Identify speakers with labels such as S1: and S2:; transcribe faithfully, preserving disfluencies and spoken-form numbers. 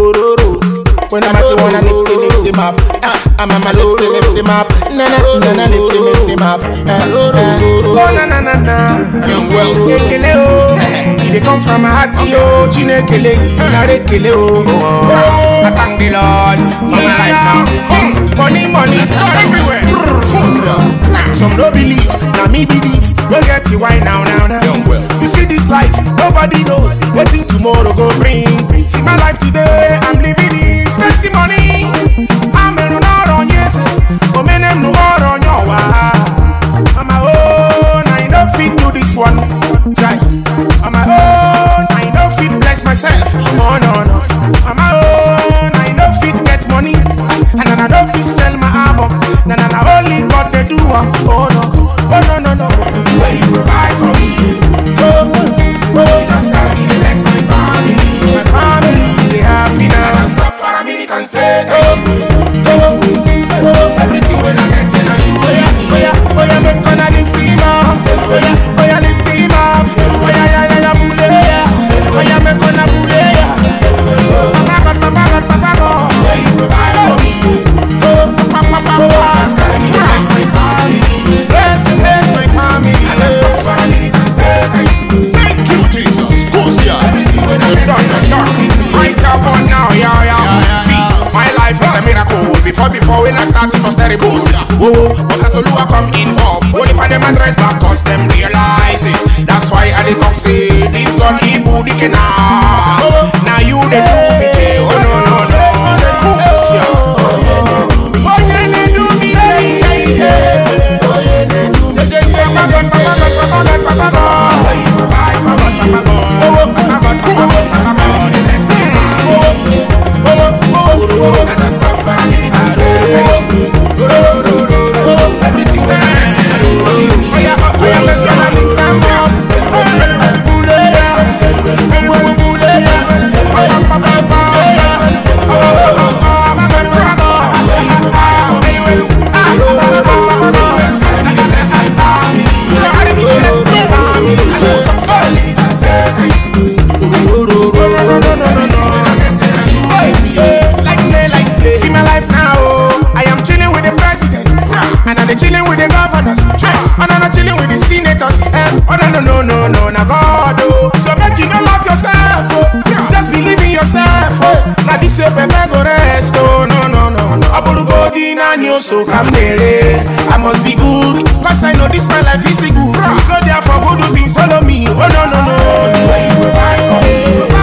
S1: When I'm at wanna lift it, lift him up. I'm a lift it, lift him up. Na na na na, lift him, lift him up. Oh na na na na. Young well, kele o. They come from my heart, yo. Chine kele, na re kele o. I thank the Lord for my life now. Money, money, everywhere. Some don't believe, now me be this. Go get the wine now, now, now. You see this life, nobody knows what thing tomorrow go bring. See my life today, I'm living this testimony. I'm in on yes, I'm in on your I'm my own, I don't fit do this one. I'm my own, I don't fit bless myself. Oh no, no. I'm my own, I don't fit get money. And I don't fit sell my album. Na na na, only God they do one. Oh no, oh no, no, no. Where you provide for me. Oh, oh, just gotta be bless my family. My family, they happy now. Stop for a minute and say, oh, oh, oh, everything when I get in, I do. Oh yeah, oh yeah, oh yeah, make gonna live till him up. Oh yeah, oh yeah, live till him up. Oh yeah, yeah, yeah, yeah, bule, yeah. Oh yeah, make gonna bule, yeah. Papa God, Papa God, Papa God. Where you provide for me. Oh, Papa, Papa, just gotta be bless my family. Bless and bless my family. And I stop for a minute and say, thank you, Jesus. Goes here. Everything when I get in, I do. Right up on now, yeah, yeah. See, my life is a miracle. Before, before when I started, it was terrible. Oh, but as Olua come involved, only for them address back, cause them realize it. That's why I did talk say, this gun he booty can now. Now you the do me, oh no, no, no. Goes here. Oh, yeah, they do me, yeah, yeah, yeah. Oh, yeah, they do me, yeah, yeah, yeah. Papa God, Papa God, Papa God. Papa God, Papa God. Oh, Papa God, Papa God, Papa God. And I stop for a minute and say, everything that's in the room. Oh yeah, oh yeah, let's go and lift them up. See my life now, I am chilling with the president, and I'm chilling with the governors, and I'm chilling with the senators. Oh no no no no no, na God oh. So make you not love yourself, oh. Just believe in yourself, oh. Now this is pepe go rest, oh no no no no. Abulu go din and you so come there. I must be good, cause I know this my life is good. So therefore go do things, follow me. Oh no no no, the way you provide for me.